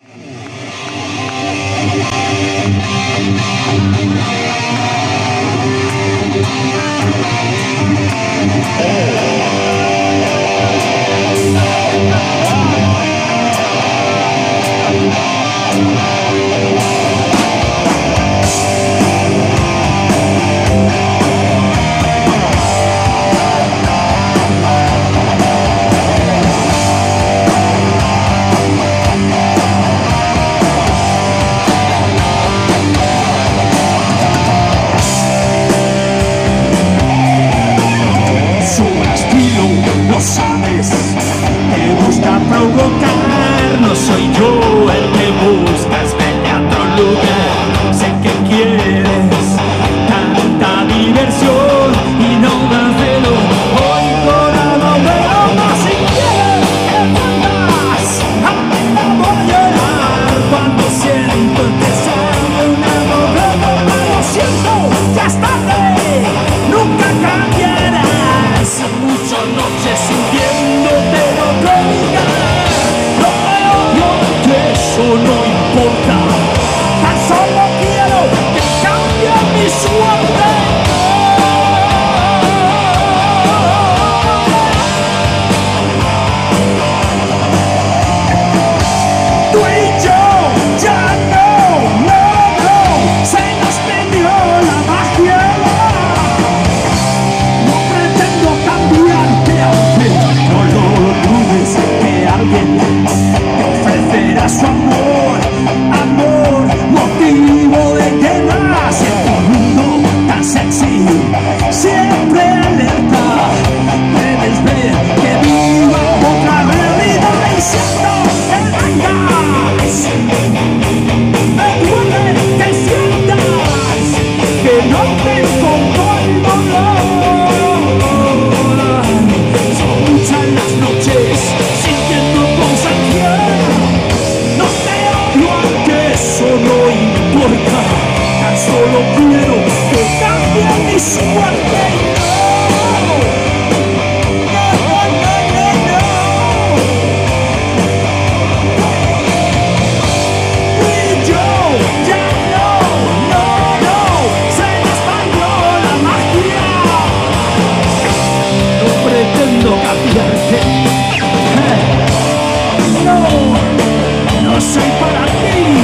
No soy yo el que buscas, vete a otro lugar. Sé que quieres tanta diversión y no das de lo hoy con algo bueno más. Si quieres que vuelvas, a mí me voy a llorar cuando siento que sale una novela. Lo siento, ya es tarde, nunca cambiarás. Muchas noches sintiéndote en otro lugar. Eso no importa, tan solo quiero que cambie mi suerte. Tú y yo ya no, se nos perdió la magia. No pretendo cambiarte, aunque no lo dudes, que alguien ofrecerá su amor, motivo de quedarse en un mundo tan sexy, siempre alerta. Debes ver que vivo otra realidad y siento que vengas. Me duele que sientas que no te encontró el dolor. Son muchas las noches sintiendo constancia. Eso no importa, tan solo quiero que cambie mi suerte. Tú y yo ya no, se nos falló la magia. No pretendo cambiarte, no soy para ti.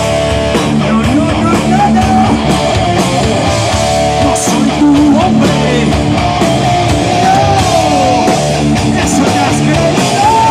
No soy tu hombre. No, eso ya has creído.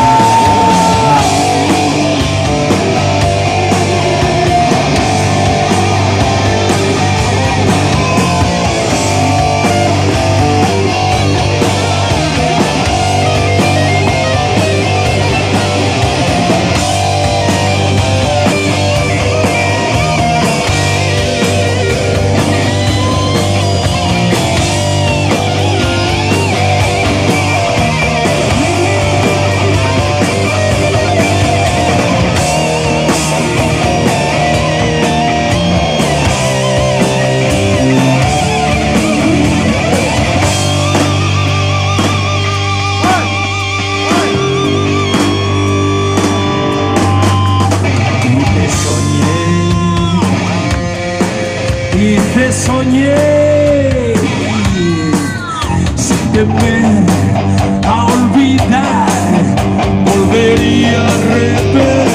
Y te soñé sin temer a olvidar, volvería a repetir.